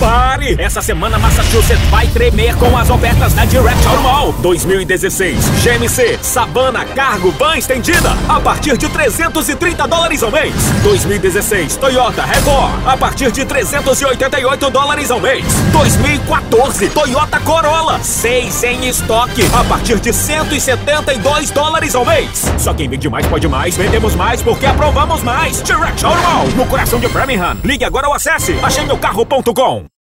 Pare! Essa semana Massachusetts vai tremer com as ofertas da Direct Auto Mall. 2016 GMC Savana Cargo Van estendida a partir de $330 ao mês. 2016 Toyota Record a partir de $388 ao mês. 2014 Toyota Corolla 6 em estoque a partir de $172 ao mês. Só quem vende mais pode mais. Vendemos mais porque aprovamos mais. Direct Auto Mall, no coração de Framingham. Ligue agora ou acesse acheimmeucarro.com.